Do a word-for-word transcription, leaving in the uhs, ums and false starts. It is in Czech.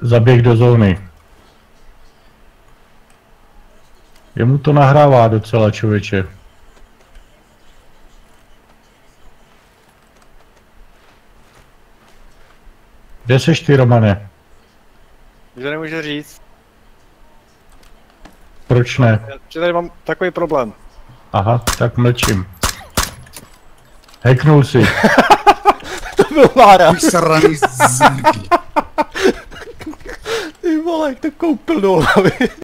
Zaběh do zóny. Jemu to nahrává docela, člověče. Kde seš ty, Romane? Že nemůžu říct. Proč ne? Že tady mám takový problém. Aha, tak mlčím. Hacknul si. To byl Mára. Vysraný zlý. Ty vole, jak to koupil do hlavy.